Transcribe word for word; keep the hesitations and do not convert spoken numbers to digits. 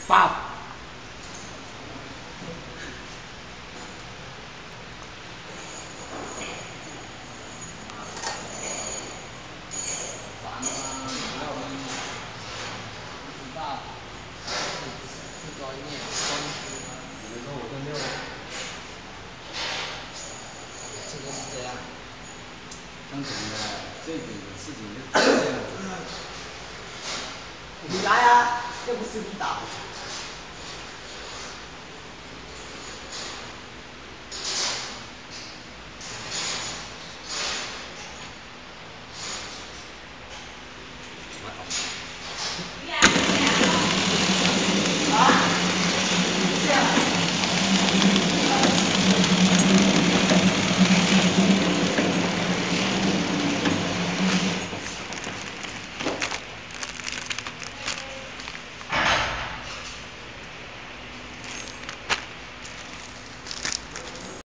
八。 烦吗？不要逼。不知道。不专业，公司只能说我是六。这就是这样。刚讲的这种事情就这样子。 你来啊，又不是你打的。